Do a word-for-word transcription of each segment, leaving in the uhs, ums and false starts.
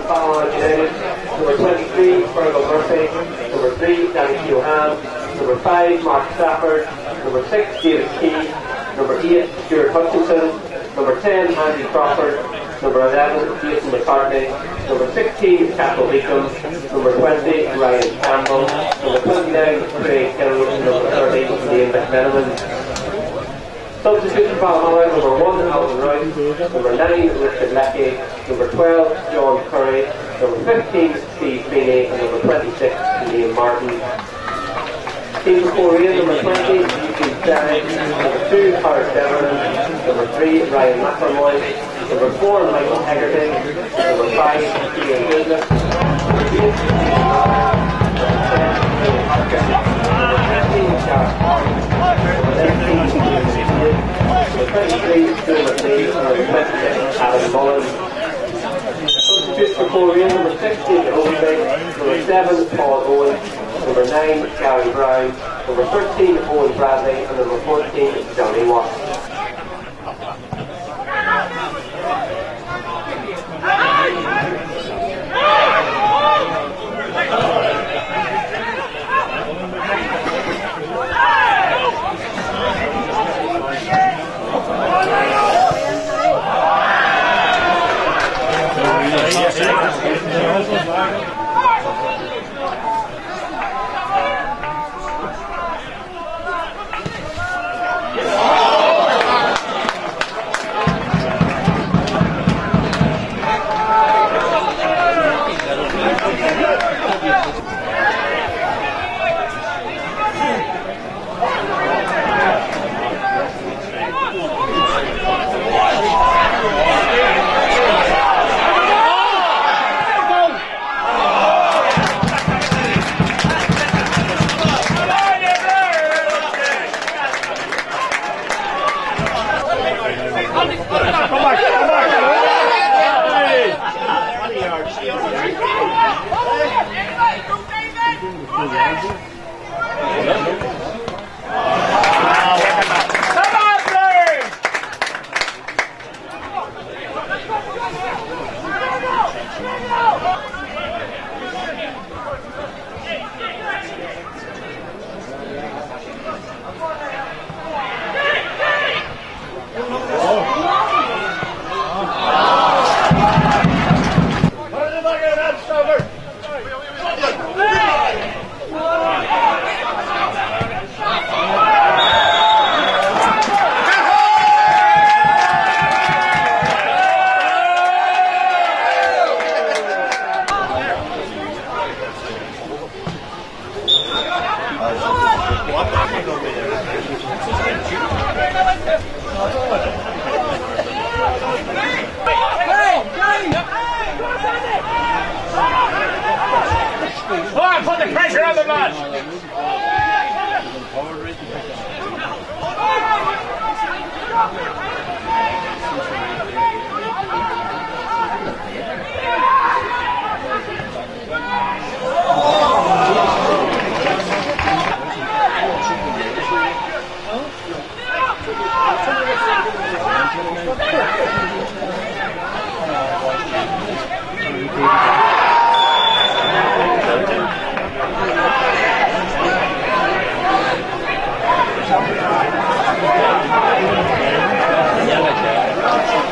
Ballon United. Number twenty-three, Fergal Murphy. Number three, Danny Keohane. Number five, Mark Stafford. Number six, David Key. Number eight, Stuart Hutchinson. Number ten, Andy Crawford. Number eleven, Jason McCartney. Number sixteen, Cathal Beacom. Number twenty, Ryan Campbell. Number twenty-nine, Craig Hill. Number thirty, Liam McMenamin. Substitute for Ballinolly, number one, Alan Rouse. Number nine, Richard Leckie. Number twelve, John Curry. Number fifteen, Steve Feeney. And number twenty-six, Liam Martin. Team for Korea, number twenty, Eugene Sterry. Number two, Harris Devernan. Number three, Ryan McElroy. Number four, Michael Hegarty. Number five, Ian Goodness. Number eight, number ten, Ian Harker. Number fifteen, Gareth Hart. Number nineteen, Number twenty-three, Stuart McLean. Number twenty-six, Adam Mullen. Substitutes for Korea, number sixteen, Oldby. Number seven, Paul Owen. Number nine, Gary Brown. Number thirteen, Owen Bradley. And number fourteen, Johnny Watt. Put the pressure on the man! Yeah,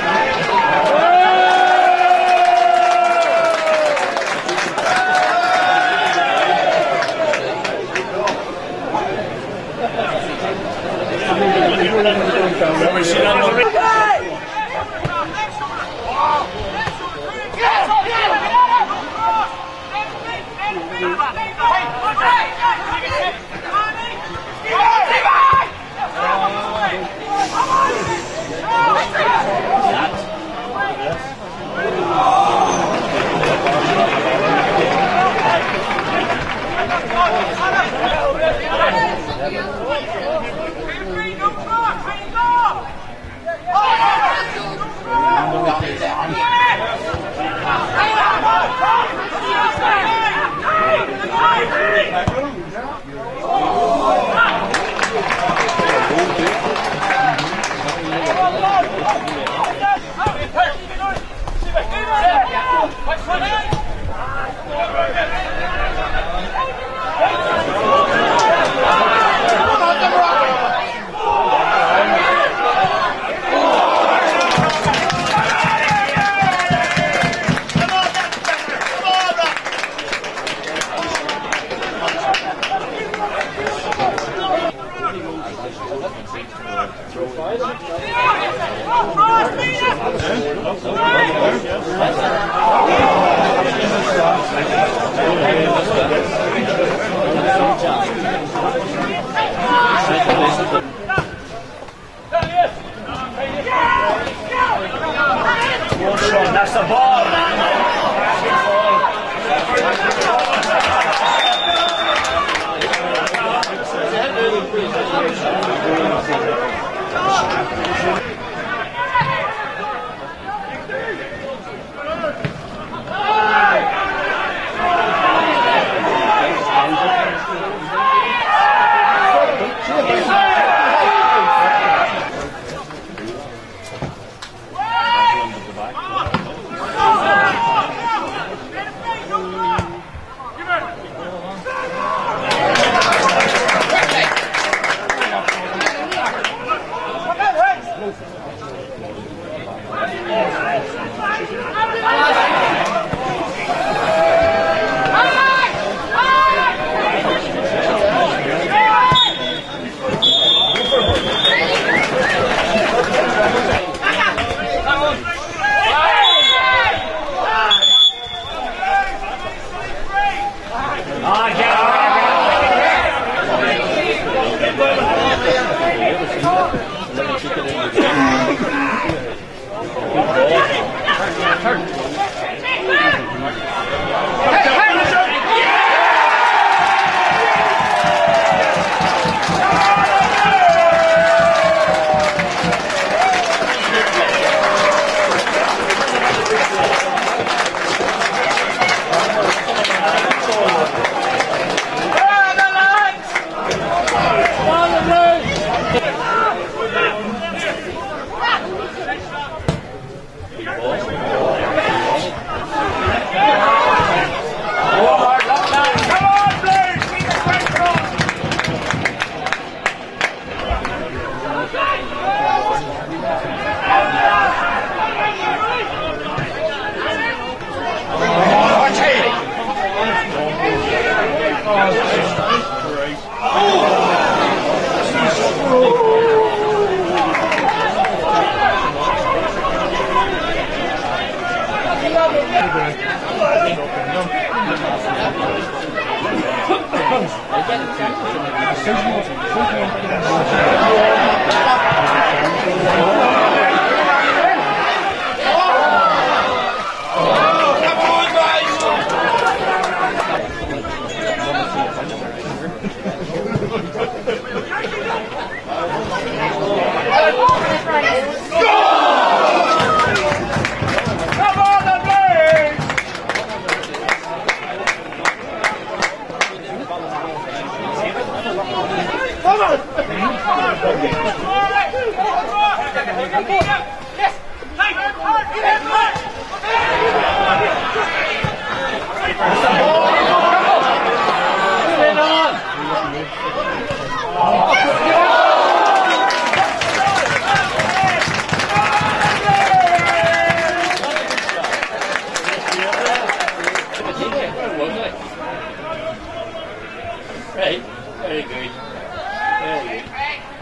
Right, very good. Very good.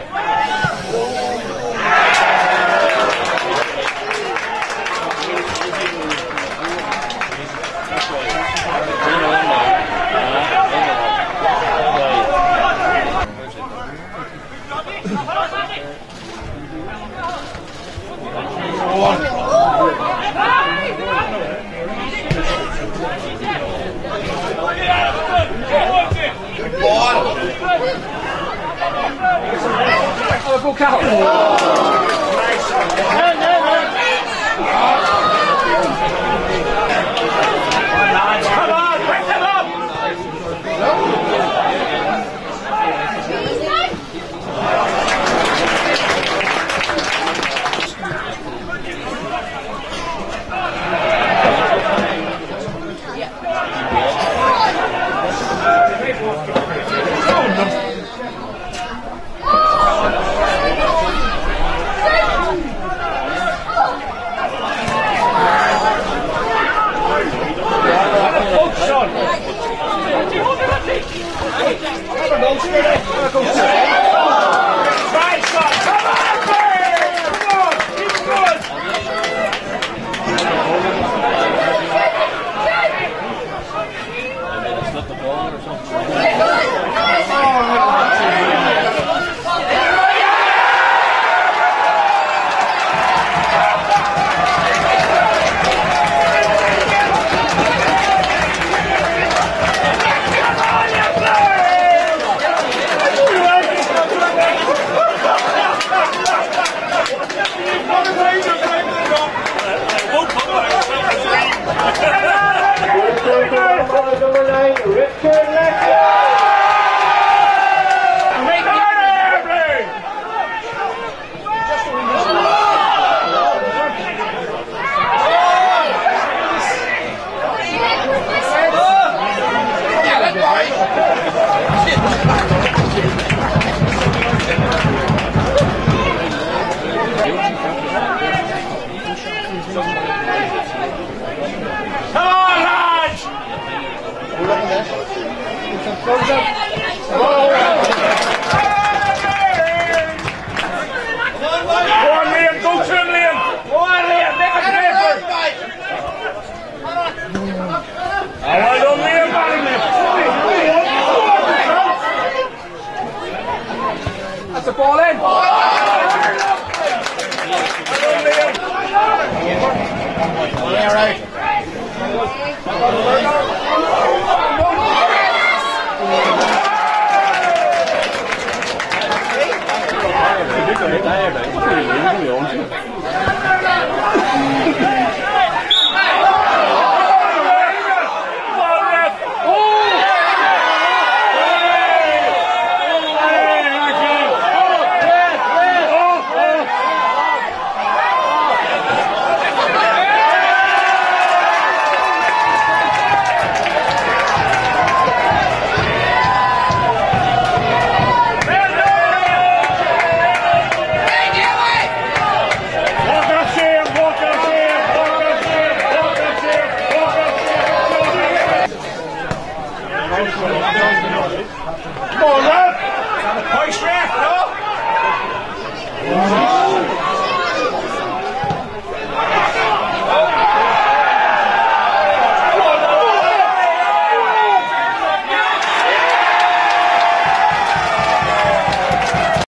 Go Cal! Come on, pick them up! Number nine, Richard Lecter. Come on, lads! Go on, Liam, go to him, Liam! Go on, Liam, make a paper! Well done, Liam, That's a ball in! Yeah, right. Come